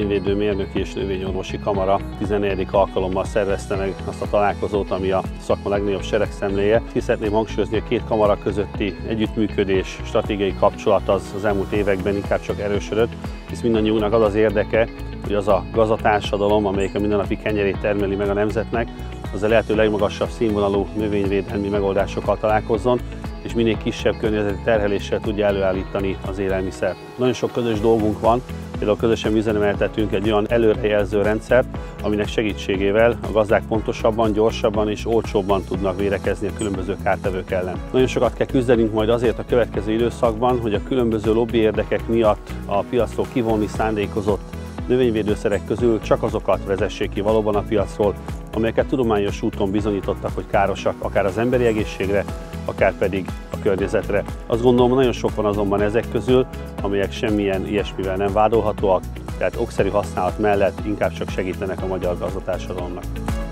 Növényvédő Mérnöki és Növényorvosi Kamara 14. alkalommal szervezte meg azt a találkozót, ami a szakma legnagyobb seregszemléje. Ki szeretném hangsúlyozni, a két kamara közötti együttműködés, stratégiai kapcsolat az elmúlt években inkább csak erősödött, hisz mindannyiunknak az az érdeke, hogy az a gazdatársadalom, amelyik a mindennapi kenyerét termeli meg a nemzetnek, az a lehető legmagasabb színvonalú növényvédelmi megoldásokkal találkozzon, és minél kisebb környezeti terheléssel tudja előállítani az élelmiszert. Nagyon sok közös dolgunk van, például közösen üzemeltetünk egy olyan előrejelző rendszert, aminek segítségével a gazdák pontosabban, gyorsabban és olcsóbban tudnak védekezni a különböző kártevők ellen. Nagyon sokat kell küzdenünk majd azért a következő időszakban, hogy a különböző lobby érdekek miatt a piacról kivonni szándékozott növényvédőszerek közül csak azokat vezessék ki valóban a piacról, amelyeket tudományos úton bizonyítottak, hogy károsak akár az emberi egészségre, akár pedig a környezetre. Azt gondolom, nagyon sok van azonban ezek közül, amelyek semmilyen ilyesmivel nem vádolhatóak, tehát okszerű használat mellett inkább csak segítenek a magyar gazdatársadalomnak.